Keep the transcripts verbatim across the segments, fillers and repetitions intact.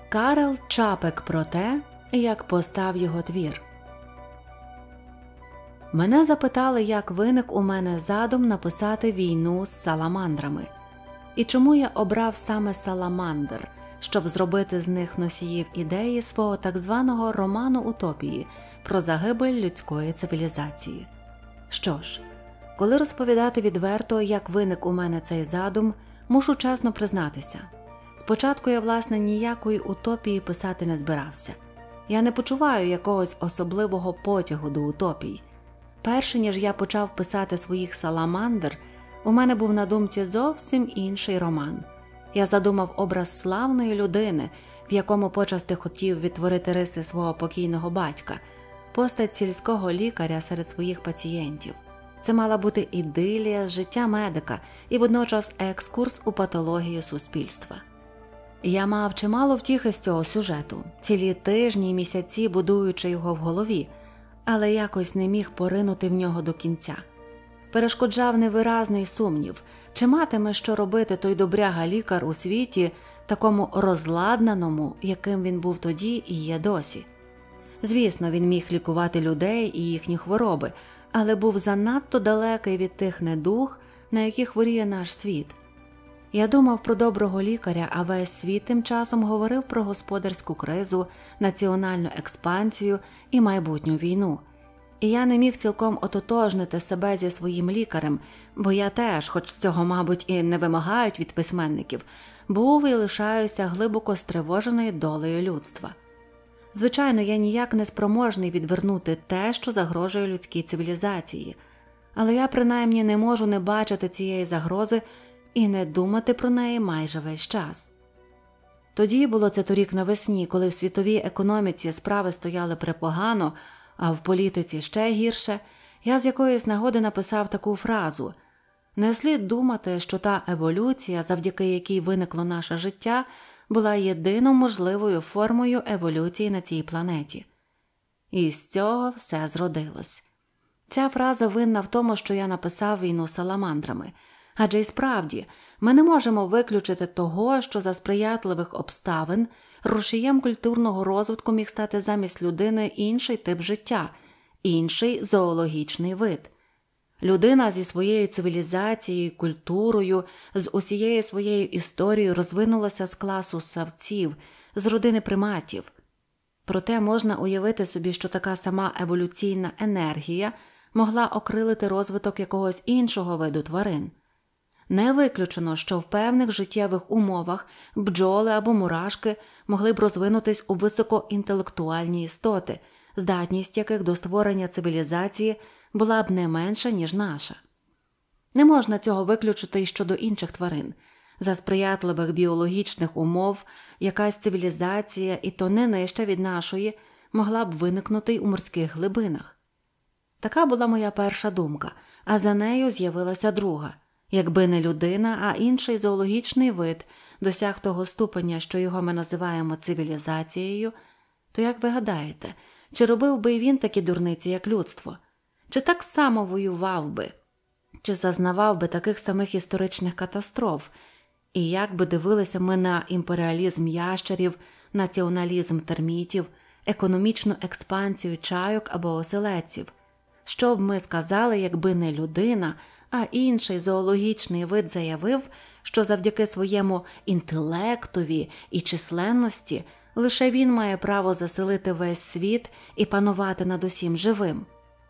Карл Чапек про те, як постав його твір. Мене запитали, як виник у мене задум написати війну з саламандрами. І чому я обрав саме саламандр, щоб зробити з них носіїв ідеї свого так званого роману утопії про загибель людської цивілізації. Що ж, коли розповідати відверто, як виник у мене цей задум, мушу чесно признатися. Спочатку я, власне, ніякої утопії писати не збирався. Я не почуваю якогось особливого потягу до утопій. Перше, ніж я почав писати своїх саламандр, у мене був на думці зовсім інший роман. Я задумав образ славної людини, в якому почасти хотів відтворити риси свого покійного батька, постать сільського лікаря серед своїх пацієнтів. Це мала бути ідилія з життя медика і водночас екскурс у патологію суспільства. Я мав чимало втіхи з цього сюжету, цілі тижні й місяці будуючи його в голові, але якось не міг поринути в нього до кінця. Перешкоджав невиразний сумнів, чи матиме що робити той добряга-лікар у світі, такому розладнаному, яким він був тоді і є досі. Звісно, він міг лікувати людей і їхні хвороби, але був занадто далекий від тих недуг, на які хворіє наш світ. Я думав про доброго лікаря, а весь світ тим часом говорив про господарську кризу, національну експансію і майбутню війну. І я не міг цілком ототожнити себе зі своїм лікарем, бо я теж, хоч цього, мабуть, і не вимагають від письменників, був і лишаюся глибоко стривоженою долею людства. Звичайно, я ніяк не спроможний відвернути те, що загрожує людській цивілізації, але я принаймні не можу не бачити цієї загрози і не думати про неї майже весь час. Тоді було це торік навесні, коли в світовій економіці справи стояли препогано, а в політиці ще гірше, я з якоїсь нагоди написав таку фразу: «Не слід думати, що та еволюція, завдяки якій виникло наше життя, була єдино можливою формою еволюції на цій планеті». І з цього все зродилось. Ця фраза винна в тому, що я написав війну саламандрами. Адже й справді, ми не можемо виключити того, що за сприятливих обставин рушієм культурного розвитку міг стати замість людини інший тип життя, інший зоологічний вид. Людина зі своєю цивілізацією, культурою, з усією своєю історією розвинулася з класу ссавців, з родини приматів. Проте можна уявити собі, що така сама еволюційна енергія могла окрилити розвиток якогось іншого виду тварин. Не виключено, що в певних життєвих умовах бджоли або мурашки могли б розвинутись у високоінтелектуальні істоти, здатність яких до створення цивілізації була б не менша, ніж наша. Не можна цього виключити і щодо інших тварин. За сприятливих біологічних умов якась цивілізація, і то не нижча від нашої, могла б виникнути й у морських глибинах. Така була моя перша думка, а за нею з'явилася друга. Якби не людина, а інший зоологічний вид досяг того ступеня, що його ми називаємо цивілізацією, то, як ви гадаєте, чи робив би і він такі дурниці, як людство? Чи так само воював би? Чи зазнавав би таких самих історичних катастроф? І як би дивилися ми на імперіалізм ящерів, націоналізм термітів, економічну експансію чайок або оселедців? Що б ми сказали, якби не людина, а інший зоологічний вид заявив, що завдяки своєму інтелектові і численності лише він має право заселити весь світ і панувати над усім живим?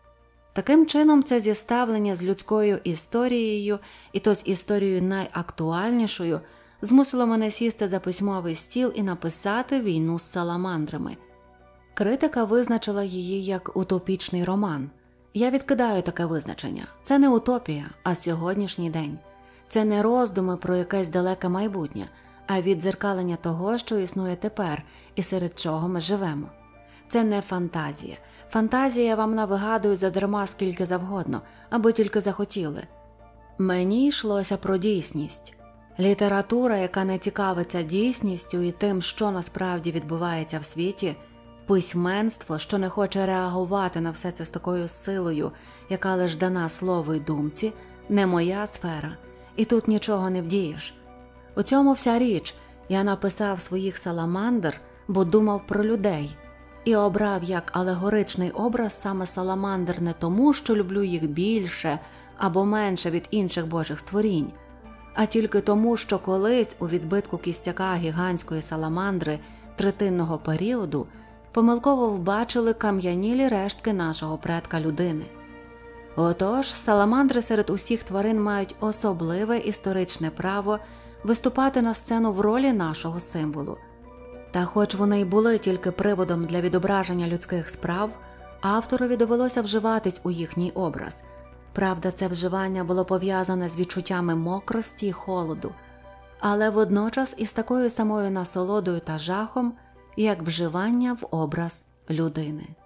Таким чином, це зіставлення з людською історією, і то з історією найактуальнішою, змусило мене сісти за письмовий стіл і написати «Війну з саламандрами». Критика визначила її як утопічний роман. Я відкидаю таке визначення. Це не утопія, а сьогоднішній день. Це не роздуми про якесь далеке майбутнє, а віддзеркалення того, що існує тепер і серед чого ми живемо. Це не фантазія. Фантазія вам навигадує задарма скільки завгодно, аби тільки захотіли. Мені йшлося про дійсність. Література, яка не цікавиться дійсністю і тим, що насправді відбувається в світі, письменство, що не хоче реагувати на все це з такою силою, яка лиш дана слову й думці, не моя сфера, і тут нічого не вдієш. У цьому вся річ. Я написав своїх саламандр, бо думав про людей, і обрав як алегоричний образ саме саламандр не тому, що люблю їх більше або менше від інших божих створінь, а тільки тому, що колись у відбитку кістяка гігантської саламандри третинного періоду помилково вбачили кам'янілі рештки нашого предка людини. Отож, саламандри серед усіх тварин мають особливе історичне право виступати на сцену в ролі нашого символу. Та хоч вони й були тільки приводом для відображення людських справ, авторові довелося вживатись у їхній образ. Правда, це вживання було пов'язане з відчуттями мокрості й холоду, але водночас із такою самою насолодою та жахом, як вживання в образ людини.